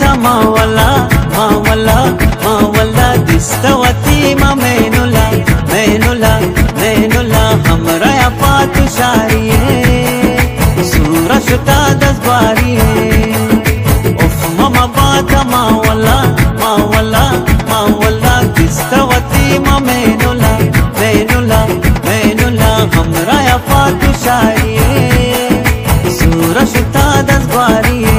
ما والله دستوتي ما مينولا हमरा या पातु शारिये सूरा शुता दसबारिये उफ ममा बाता ما والله दस्तवती ما مينولا हमरा या पातु शारिये सूरा शुता दसबारिये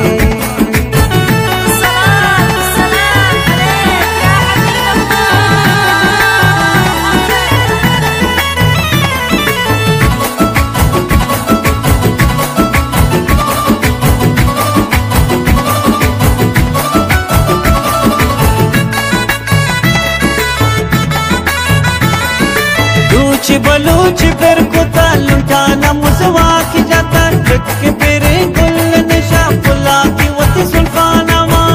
बलूच फिर कुता लुटाना मुसवा की जाता ट्रिक फिर गुल नशा फुला की वती सुल्फाना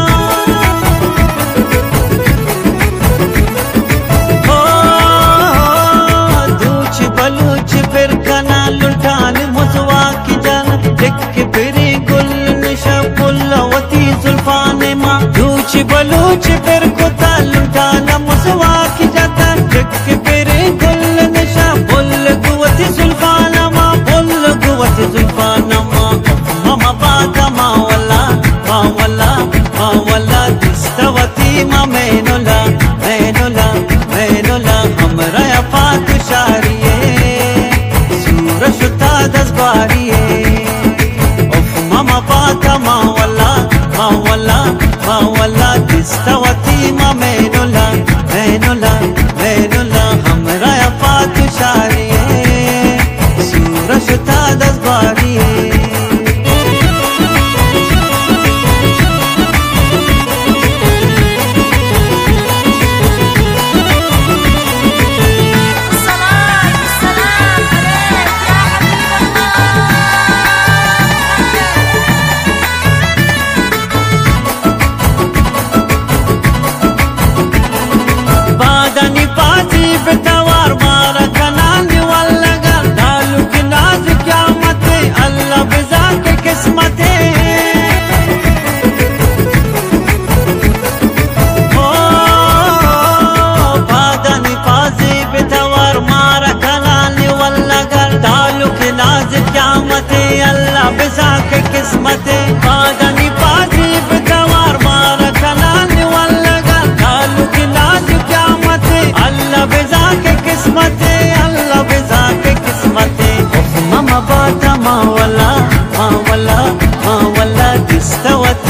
दूच बलूच फिर कना लुटान मुसवा की जाना ट्रिक फिर गुल नशा फुला वती सुल्फाने माँ दूच बलूच फिर कुता लुटाना मुसवा की जाता ट्रिक फिर गुल ममा बाता ما والله دستوتي ما مينولا हमरा या पातु शारिये सूरा शुता दसबारिये उफ ममा बाता ما والله दस्तवती ما مينولا हमरा या पातु शारिये सूरा शुता दसबारिये बेतवार मारा कनानी वाला गर डालू की नाज क्या मते अल्लाह बिजा के किस्मते ओ बादनी पाजी बेतवार मारा कनानी वाला गर डालू की नाज क्या मते अल्लाह बिजा के किस्मते बादनी पाजी बेतवार मारा कनानी वाला गर डालू की नाज क्या मते अल्लाह बिजा के किस्मते अल्लाह बिजा के किस्मते ममा बाता ما والله دستوت